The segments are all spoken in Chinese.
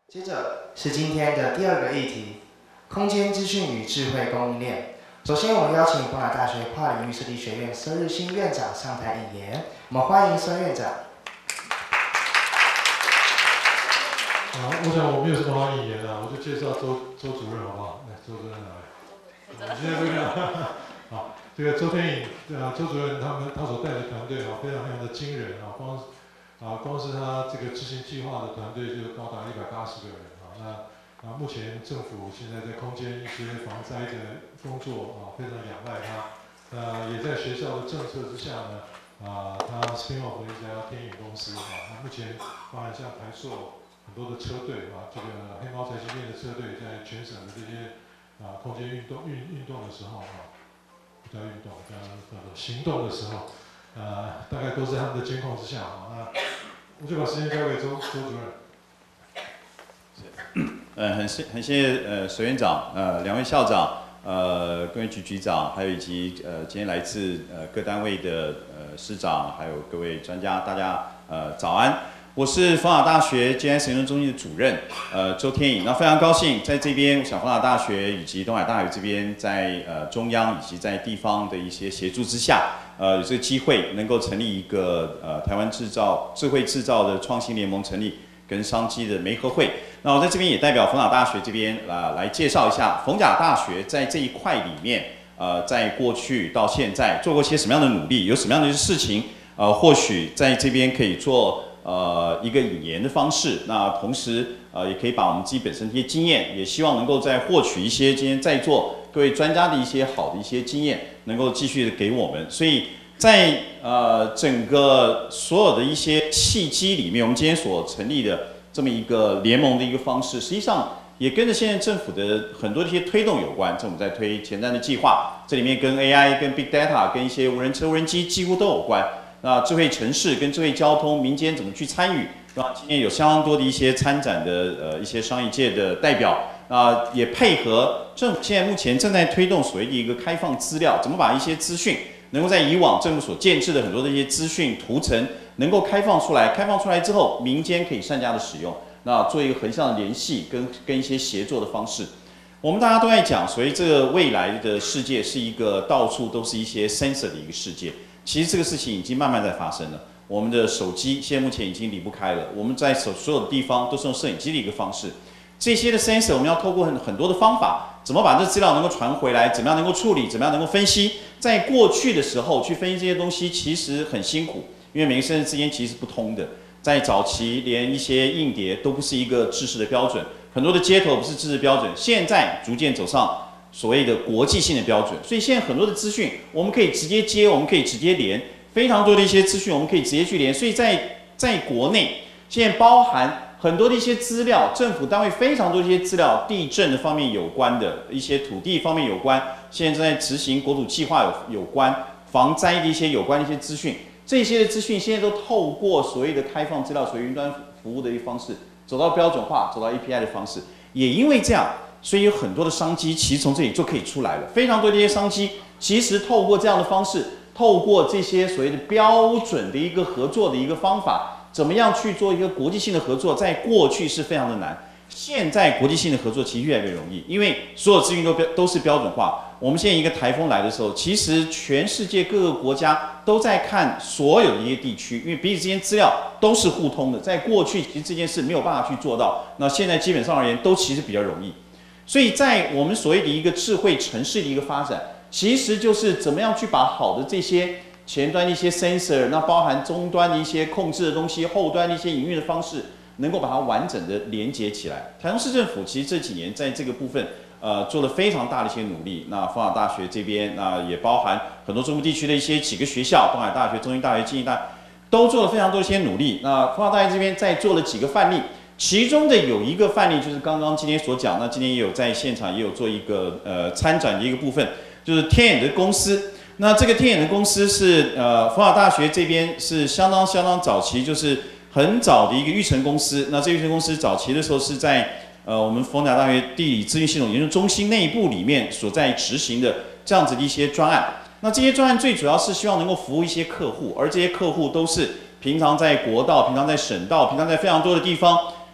接着是今天的第二个议题：空间资讯与智慧供应链。首先，我们邀请逢甲大学跨领域设计学院孙日新院长上台引言。我们欢迎孙院长。 我想我没有什么好引言的，我就介绍周主任好不好？来，周主任来。现在这个好，这个周天颖周主任他所带的团队非常的惊人光是他这个执行计划的团队就高达180个人目前政府现在在空间一些防灾的工作非常仰赖他，也在学校的政策之下呢，他 spin off 了一家天眼公司目前包含像台塑很多的车队这个黑猫宅急便的车队在全省的这些空间运动的时候不叫运动，叫行动的时候。大概都是他们的监控之下我就把时间交给周主任。很谢谢佘院长，两位校长，各位局长，还有以及今天来自各单位的师长，还有各位专家，大家早安。我是逢甲大学 GIS 研究中心的主任周天颖。那非常高兴在这边，想逢甲大学以及东海大学这边在中央以及在地方的一些协助之下，有这个机会能够成立一个台湾智慧制造的创新联盟成立跟商机的媒合会。那我在这边也代表逢甲大学这边来介绍一下逢甲大学在这一块里面在过去到现在做过些什么样的努力，有什么样的事情或许在这边可以做一个引言的方式，那同时也可以把我们自己本身的一些经验，也希望能够再获取一些今天在座各位专家的一些好的一些经验，能够继续的给我们。所以在整个所有的一些契机里面，我们今天所成立的这么一个联盟的一个方式，实际上也跟着现在政府的很多的一些推动有关。这我们在推前瞻的计划，这里面跟 AI、跟 Big Data、跟一些无人车、无人机几乎都有关。那智慧城市跟智慧交通，民间怎么去参与？今天有相当多的一些参展的一些商业界的代表，也配合政府现在目前正在推动所谓的一个开放资料，怎么把一些资讯能够在以往政府所建制的很多的一些资讯图层能够开放出来，开放出来之后，民间可以善加的使用，那做一个横向的联系跟一些协作的方式。我们大家都在讲，所以这个未来的世界是一个到处都是一些 sensor 的一个世界。其实这个事情已经慢慢在发生了。我们的手机现在目前已经离不开了，我们在所有的地方都是用摄影机的一个方式。这些的 sensor 我们要透过很多的方法，怎么把这资料能够传回来，怎么样能够处理，怎么样能够分析。在过去的时候去分析这些东西其实很辛苦，因为每个 sensor 之间其实是不通的。在早期连一些硬碟都不是一个制式的标准，很多的接头不是制式标准，现在逐渐走上所谓的国际性的标准，所以现在很多的资讯我们可以直接接，我们可以直接连，非常多的一些资讯我们可以直接去连，所以在国内现在包含很多的一些资料，政府单位非常多的一些资料，地震的方面有关的一些土地方面有关，现在正在执行国土计划有关防灾的一些有关的一些资讯，这些的资讯现在都透过所谓的开放资料、所谓云端服务的一个方式，走到标准化，走到 API 的方式，也因为这样。所以有很多的商机其实从这里就可以出来了，非常多的一些商机其实透过这样的方式，透过这些所谓的标准的一个合作的一个方法，怎么样去做一个国际性的合作，在过去是非常的难，现在国际性的合作其实越来越容易，因为所有资讯都是标准化。我们现在一个台风来的时候，其实全世界各个国家都在看所有的一些地区，因为彼此之间资料都是互通的，在过去其实这件事没有办法去做到，那现在基本上而言都其实比较容易。所以在我们所谓的一个智慧城市的一个发展，其实就是怎么样去把好的这些前端的一些 sensor， 那包含终端的一些控制的东西，后端的一些营运的方式，能够把它完整的连接起来。台中市政府其实这几年在这个部分，做了非常大的一些努力。那逢甲大学这边，那也包含很多中部地区的一些几个学校，东海大学、中兴大学、经济大学，都做了非常多的一些努力。那逢甲大学这边在做了几个范例。其中的有一个范例就是刚刚今天所讲，那今天也有在现场也有做一个参展的一个部分，就是天眼的公司。那这个天眼的公司是逢甲大学这边是相当早期，就是很早的一个育成公司。那这育成公司早期的时候是在我们逢甲大学地理资讯系统研究中心内部里面所在执行的这样子的一些专案。那这些专案最主要是希望能够服务一些客户，而这些客户都是平常在国道、平常在省道、平常在非常多的地方。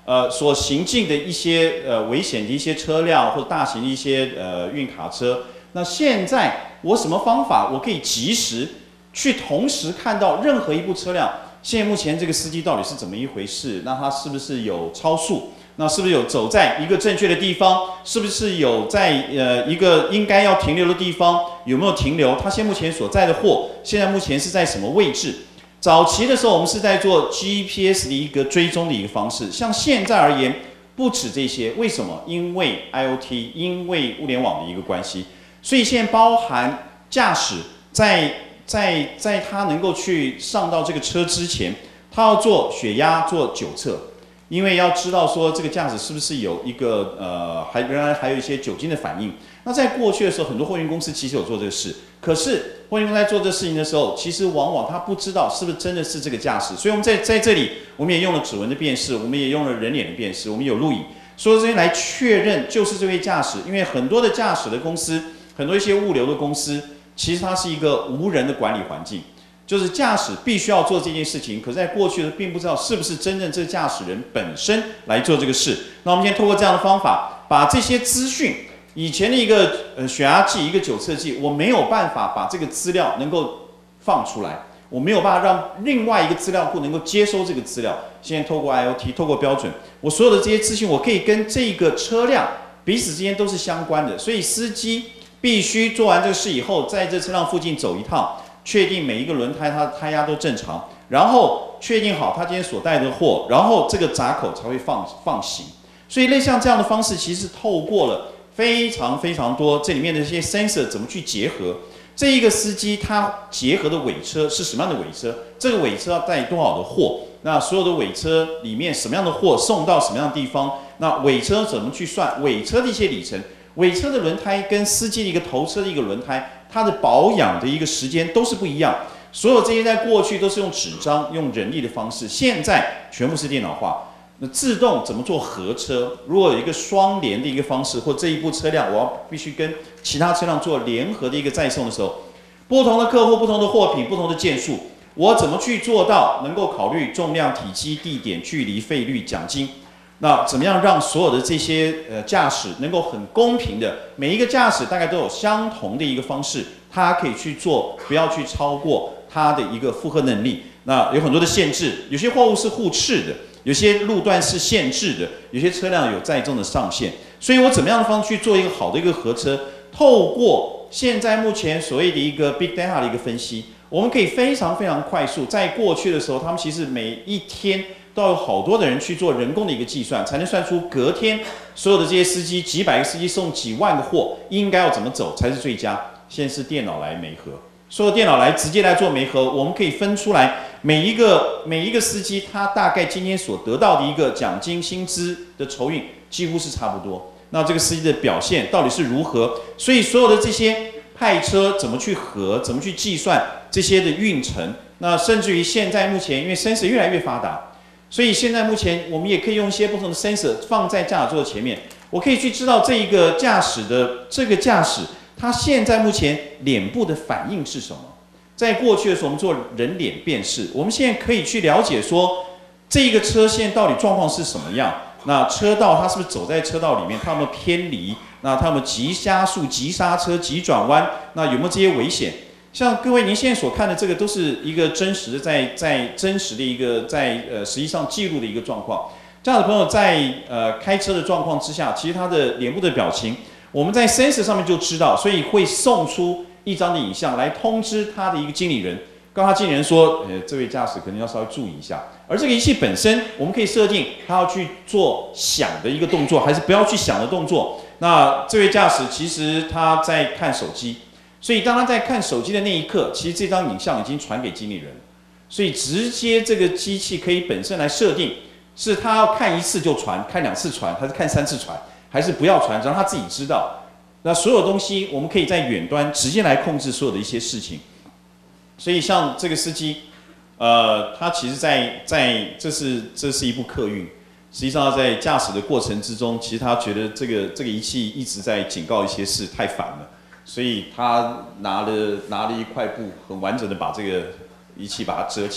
所行进的一些危险的一些车辆或者大型的一些运卡车。那现在我什么方法我可以及时去同时看到任何一部车辆，现在目前这个司机到底是怎么一回事？那他是不是有超速？那是不是有走在一个正确的地方？是不是有在一个应该要停留的地方有没有停留？他现在目前所在的货现在目前是在什么位置？早期的时候我们是在做 GPS 的一个追踪的一个方式，像现在而言不止这些，为什么？因为 IoT， 因为物联网的一个关系，所以现在包含驾驶在他能够去上到这个车之前，他要做血压做酒测。因为要知道说这个驾驶是不是有一个仍然还有一些酒精的反应。那在过去的时候，很多货运公司其实有做这个事，可是货运公司在做这个事情的时候，其实往往他不知道是不是真的是这个驾驶。所以我们在这里，我们也用了指纹的辨识，我们也用了人脸的辨识，我们有录影，所有这些来确认就是这位驾驶。因为很多的驾驶的公司，很多一些物流的公司，其实它是一个无人的管理环境。就是驾驶必须要做这件事情，可是在过去的并不知道是不是真正这个驾驶人本身来做这个事。那我们今天透过这样的方法，把这些资讯，以前的一个血压计、一个酒测计，我没有办法把这个资料能够放出来，我没有办法让另外一个资料库能够接收这个资料。现在透过 IoT， 透过标准，我所有的这些资讯，我可以跟这个车辆彼此之间都是相关的。所以司机必须做完这个事以后，在这车辆附近走一趟。确定每一个轮胎它的胎压都正常，然后确定好他今天所带的货，然后这个闸口才会放行。所以类似像这样的方式，其实透过了非常非常多这里面的一些 sensor 怎么去结合。这一个司机他结合的尾车是什么样的尾车？这个尾车要带多少的货？那所有的尾车里面什么样的货送到什么样的地方？那尾车怎么去算？尾车的一些里程，尾车的轮胎跟司机的一个头车的一个轮胎。它的保养的一个时间都是不一样，所有这些在过去都是用纸张、用人力的方式，现在全部是电脑化。那自动怎么做合车？如果有一个双联的一个方式，或这一部车辆我要必须跟其他车辆做联合的一个载送的时候，不同的客户、不同的货品、不同的件数，我怎么去做到能够考虑重量、体积、地点、距离、费率、奖金？那怎么样让所有的这些驾驶能够很公平的，每一个驾驶大概都有相同的一个方式，他可以去做，不要去超过他的一个负荷能力。那有很多的限制，有些货物是互斥的，有些路段是限制的，有些车辆有载重的上限。所以我怎么样的方式去做一个好的一个合车？透过现在目前所谓的一个 big data 的一个分析，我们可以非常非常快速。在过去的时候，他们其实每一天都有好多的人去做人工的一个计算，才能算出隔天所有的这些司机几百个司机送几万个货，应该要怎么走才是最佳。现在是电脑来媒合，所有电脑来直接来做媒合，我们可以分出来每一个司机他大概今天所得到的一个奖金薪资的酬运几乎是差不多。那这个司机的表现到底是如何？所以所有的这些派车怎么去合，怎么去计算这些的运程？那甚至于现在目前因为 sensor 越来越发达。所以现在目前我们也可以用一些不同的 sensor 放在驾驶座的前面，我可以去知道这一个驾驶他现在目前脸部的反应是什么。在过去的时候我们做人脸辨识，我们现在可以去了解说这一个车线到底状况是什么样，那车道它是不是走在车道里面，它有没有偏离，那它有没有急加速、急刹车、急转弯，那有没有这些危险。像各位您现在所看的这个都是一个真实的在真实的一个实际上记录的一个状况。这样的朋友在开车的状况之下，其实他的脸部的表情，我们在 sensor 上面就知道，所以会送出一张的影像来通知他的一个经理人，告诉他经理人说，这位驾驶可能要稍微注意一下。而这个仪器本身，我们可以设定他要去做响的一个动作，还是不要去响的动作。那这位驾驶其实他在看手机。所以当他在看手机的那一刻，其实这张影像已经传给经理人，所以直接这个机器可以本身来设定，是他要看一次就传，看2次传，还是看3次传，还是不要传，让他自己知道。那所有东西我们可以在远端直接来控制所有的一些事情。所以像这个司机，他其实这是一部客运，实际上在驾驶的过程之中，其实他觉得这个仪器一直在警告一些事，太烦了。所以他拿了一块布，很完整的把这个仪器把它遮起来。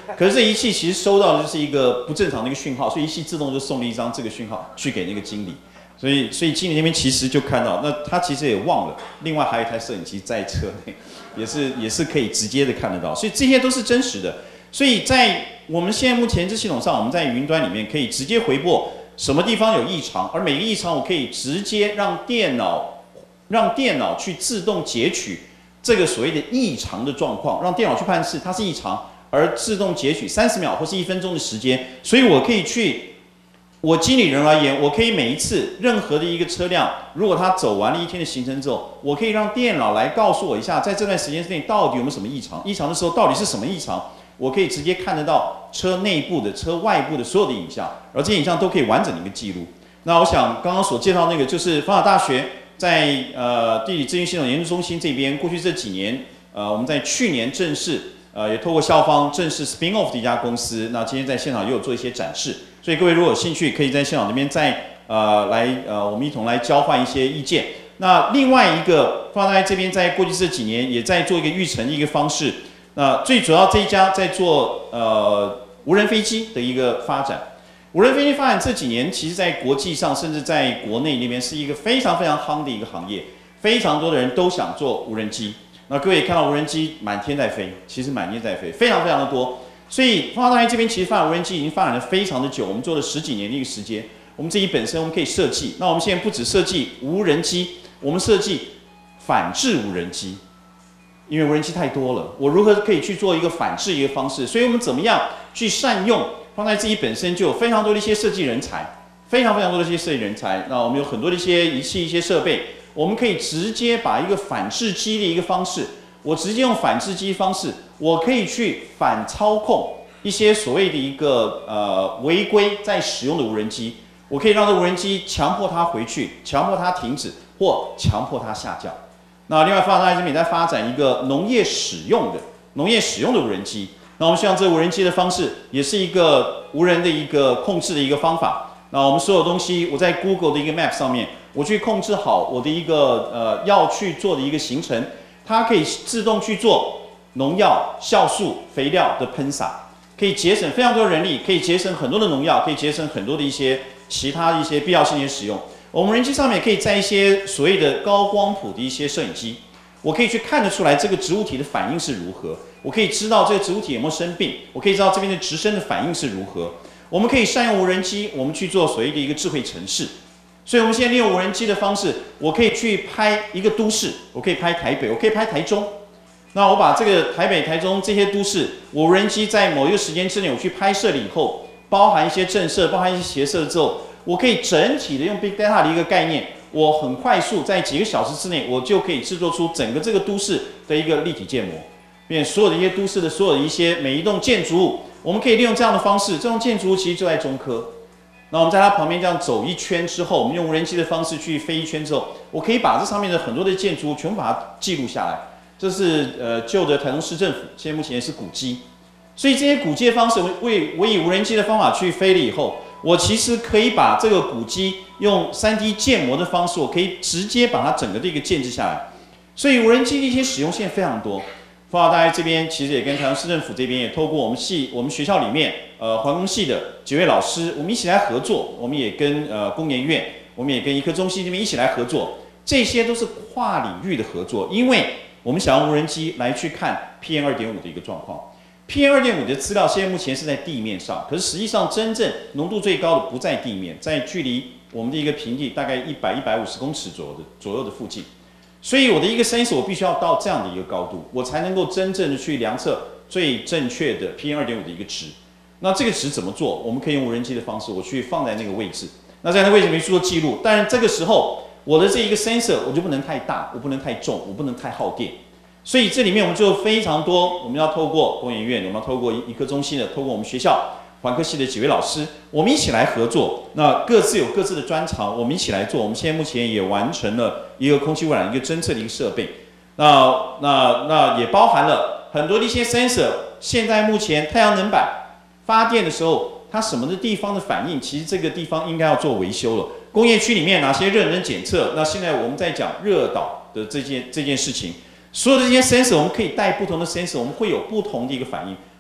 可是这仪器其实收到的就是一个不正常的一个讯号，所以仪器自动就送了一张这个讯号去给那个经理。所以经理那边其实就看到，那他其实也忘了，另外还有一台摄影机在车内，也是可以直接的看得到，所以这些都是真实的。所以在我们现在目前这系统上，我们在云端里面可以直接回播什么地方有异常，而每个异常我可以直接让电脑去自动截取这个所谓的异常的状况，让电脑去判识它是异常，而自动截取30秒或是1分钟的时间，所以我可以我经理人而言，我可以每一次任何的一个车辆，如果它走完了一天的行程之后，我可以让电脑来告诉我一下，在这段时间之内到底有没有什么异常，异常的时候到底是什么异常，我可以直接看得到车内部的、车外部的所有的影像，而这些影像都可以完整的一个记录。那我想刚刚所介绍那个就是法法大学在地理资讯系统研究中心这边，过去这几年，我们在去年正式也透过校方正式 spin off 的一家公司，那今天在现场也有做一些展示。所以各位如果有兴趣，可以在现场这边我们一同来交换一些意见。那另外一个放在这边，在过去这几年也在做一个育成的一个方式。那最主要这一家在做无人飞机的一个发展。无人飞机发展这几年，其实在国际上甚至在国内那边是一个非常非常夯的一个行业，非常多的人都想做无人机。那各位也看到无人机满天在飞，其实满天在飞，非常非常的多。所以放大这边其实发展无人机已经发展了非常的久，我们做了10几年的一个时间。我们自己本身我们可以设计，那我们现在不只设计无人机，我们设计反制无人机，因为无人机太多了，我如何可以去做一个反制一个方式？所以我们怎么样去善用放在自己本身就有非常多的一些设计人才，非常非常多的一些设计人才。那我们有很多的一些仪器、一些设备，我们可以直接把一个反制机的一个方式。我直接用反制机方式，我可以去反操控一些所谓的一个违规在使用的无人机，我可以让这无人机强迫它回去，强迫它停止，或强迫它下降。那另外，发展这边也在发展一个农业使用的无人机。那我们希望这个无人机的方式也是一个无人的一个控制的一个方法。那我们所有东西，我在 Google 的一个 Map 上面，我去控制好我的一个要去做的一个行程。它可以自动去做农药、酵素、肥料的喷洒，可以节省非常多的人力，可以节省很多的农药，可以节省很多的一些其他的一些必要性的使用。我们无人机上面可以在一些所谓的高光谱的一些摄影机，我可以去看得出来这个植物体的反应是如何，我可以知道这个植物体有没有生病，我可以知道这边的植生的反应是如何。我们可以善用无人机，我们去做所谓的一个智慧城市。所以我们现在利用无人机的方式，我可以去拍一个都市，我可以拍台北，我可以拍台中。那我把这个台北、台中这些都市，我无人机在某一个时间之内，我去拍摄了以后，包含一些震慑，包含一些斜射之后，我可以整体的用 Big Data 的一个概念，我很快速在几个小时之内，我就可以制作出整个这个都市的一个立体建模，并且所有的一些都市的所有的一些每一栋建筑物，我们可以利用这样的方式，这栋建筑物其实就在中科。那我们在它旁边这样走一圈之后，我们用无人机的方式去飞一圈之后，我可以把这上面的很多的建筑物全部把它记录下来。这是旧的台中市政府，现在目前也是古迹。所以这些古迹的方式，我以无人机的方法去飞了以后，我其实可以把这个古迹用3D 建模的方式，我可以直接把它整个的一个建制下来。所以无人机的一些使用现在非常多。放到大家这边，其实也跟台中市政府这边也透过我们学校里面环工系的几位老师，我们一起来合作。我们也跟工研院，我们也跟医科中心这边一起来合作。这些都是跨领域的合作，因为我们想用无人机来去看 PM2.5 的一个状况。PM2.5 的资料现在目前是在地面上，可是实际上真正浓度最高的不在地面，在距离我们的一个平地大概100-150公尺左右的附近。所以我的一个 sensor 我必须要到这样的一个高度，我才能够真正的去量测最正确的 PM2.5 的一个值。那这个值怎么做？我们可以用无人机的方式，我去放在那个位置。那在那个位置里面去做记录。当然这个时候我的这一个 sensor 我就不能太大，我不能太重，我不能太耗电。所以这里面我们就非常多，我们要透过工研院，我们要透过医科中心的，透过我们学校环科系的几位老师，我们一起来合作。那各自有各自的专长，我们一起来做。我们现在目前也完成了一个空气污染一个侦测的一个设备。那也包含了很多的一些 sensor。现在目前太阳能板发电的时候，它什么的地方的反应，其实这个地方应该要做维修了。工业区里面哪些热能检测？那现在我们在讲热岛的这件事情。所有的这些 sensor 我们可以带不同的 sensor， 我们会有不同的一个反应。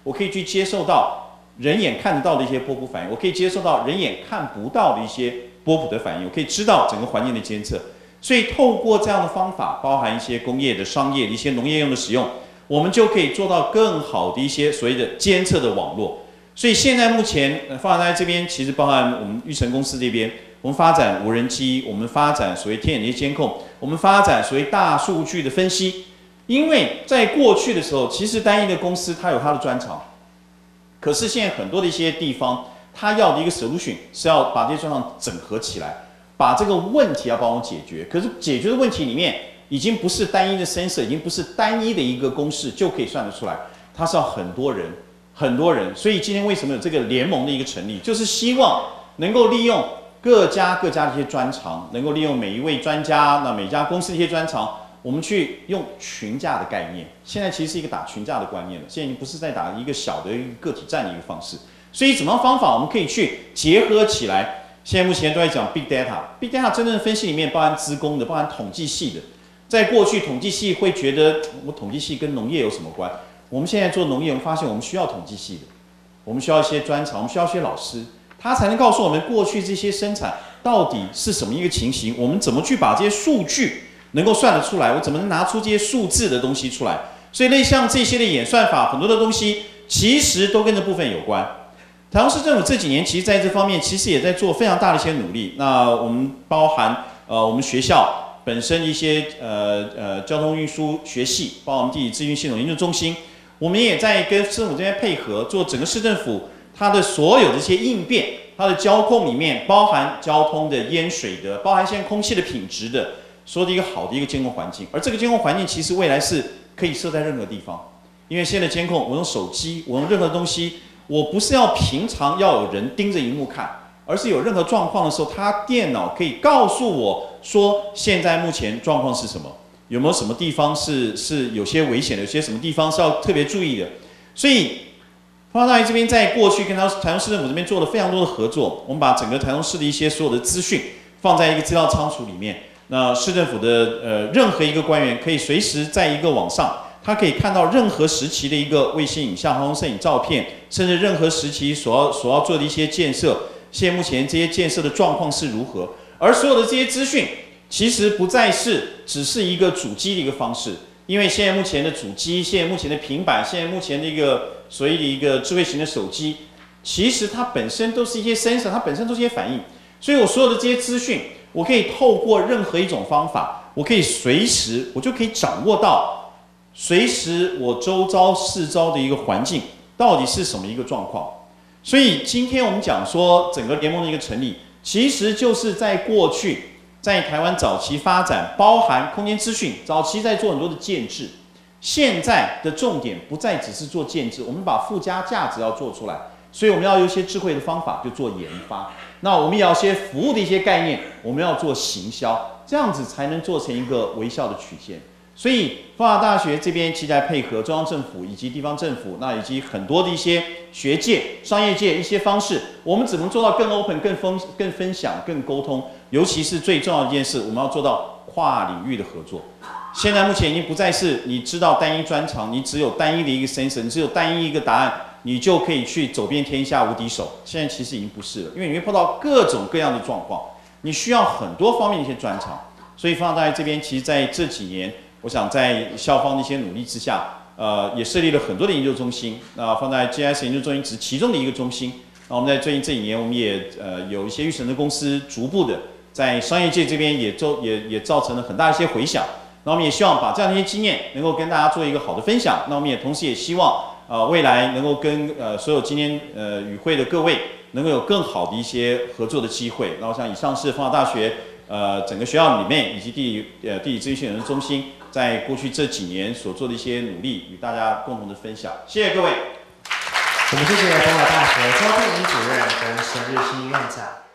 我可以去接受到人眼看得到的一些波谱反应，我可以接受到人眼看不到的一些波谱的反应，我可以知道整个环境的监测。所以透过这样的方法，包含一些工业的、商业的一些农业用的使用，我们就可以做到更好的一些所谓的监测的网络。所以现在目前放在这边，其实包含我们育成公司这边，我们发展无人机，我们发展所谓天眼的监控，我们发展所谓大数据的分析。因为在过去的时候，其实单一的公司它有它的专长，可是现在很多的一些地方，它要的一个 solution 是要把这些专长整合起来，把这个问题要帮我解决。可是解决的问题里面，已经不是单一的 sensor， 已经不是单一的一个公式就可以算得出来，它是要很多人。所以今天为什么有这个联盟的一个成立，就是希望能够利用各家的一些专长，能够利用每一位专家，那每家公司的一些专长，我们去用群架的概念。现在其实是一个打群架的观念了，现在不是在打一个小的一个个体战的一个方式。所以怎么样方法我们可以去结合起来？现在目前都在讲 big data，big data 真正的分析里面包含资工的，包含统计系的。在过去统计系会觉得我统计系跟农业有什么关？我们现在做农业，我们发现我们需要统计系的，我们需要一些专长，我们需要一些老师，他才能告诉我们过去这些生产到底是什么一个情形，我们怎么去把这些数据能够算得出来，我怎么能拿出这些数字的东西出来。所以类像这些的演算法，很多的东西其实都跟这部分有关。台中市政府这几年其实在这方面其实也在做非常大的一些努力。那我们包含我们学校本身一些交通运输学系，包括我们地理资讯系统研究中心。我们也在跟市政府这边配合，做整个市政府它的所有的一些应变，它的交控里面包含交通的、淹水的，包含现在空气的品质的，所有的一个好的一个监控环境。而这个监控环境其实未来是可以设在任何地方，因为现在的监控，我用手机，我用任何东西，我不是要平常要有人盯着荧幕看，而是有任何状况的时候，它电脑可以告诉我说现在目前状况是什么。有没有什么地方是有些危险的？有些什么地方是要特别注意的？所以，放大这边在过去跟台中市政府这边做了非常多的合作，我们把整个台中市的一些所有的资讯放在一个资料仓储里面。那市政府的任何一个官员可以随时在一个网上，他可以看到任何时期的一个卫星影像、航空摄影照片，甚至任何时期所要做的一些建设，现在目前这些建设的状况是如何？而所有的这些资讯。其实不再是只是一个主机的一个方式，因为现在目前的主机，现在目前的平板，现在目前的一个所谓的一个智慧型的手机，其实它本身都是一些 sensor， 它本身都是一些反应。所以我所有的这些资讯，我可以透过任何一种方法，我可以随时，我就可以掌握到，随时我周遭四周的一个环境到底是什么一个状况。所以今天我们讲说整个联盟的一个成立，其实就是在过去。在台湾早期发展，包含空间资讯，早期在做很多的建制，现在的重点不再只是做建制，我们把附加价值要做出来，所以我们要有一些智慧的方法，就做研发。那我们也要一些服务的一些概念，我们要做行销，这样子才能做成一个微笑的曲线。所以，佛法大学这边其实在配合中央政府以及地方政府，那以及很多的一些学界、商业界一些方式，我们怎么做到更 open、更分享、更沟通？尤其是最重要的一件事，我们要做到跨领域的合作。现在目前已经不再是你知道单一专长，你只有单一的一个 sensor， 你只有单一一个答案，你就可以去走遍天下无敌手。现在其实已经不是了，因为你会碰到各种各样的状况，你需要很多方面的一些专长。所以，放大在这边，其实在这几年。我想在校方的一些努力之下，也设立了很多的研究中心。那放在 GIS 研究中心只是其中的一个中心。那我们在最近这几年，我们也有一些育成的公司逐步的在商业界这边也造成了很大的一些回响。那我们也希望把这样的一些经验能够跟大家做一个好的分享。那我们也同时也希望未来能够跟所有今天与会的各位能够有更好的一些合作的机会。那我想以上是丰华大学整个学校里面以及地理资讯研究中心。在过去这几年所做的一些努力，与大家共同的分享。谢谢各位。 我们谢谢丰华大学周佩英主任跟沈日新院长。